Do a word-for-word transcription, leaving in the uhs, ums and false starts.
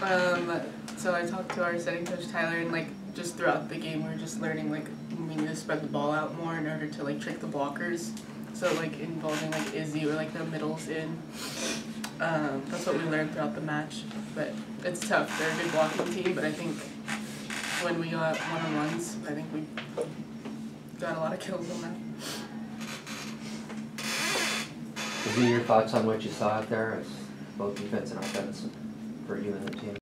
Um, so I talked to our setting coach Tyler, and like just throughout the game we were just learning like we need to spread the ball out more in order to like trick the blockers. So like involving like Izzy or like the middles in. Um, that's what we learned throughout the match. But it's tough. They're a good blocking team, but I think when we got one-on-ones, I think we got a lot of kills on them. What are your thoughts on what you saw out there as both defense and offense for you and the team?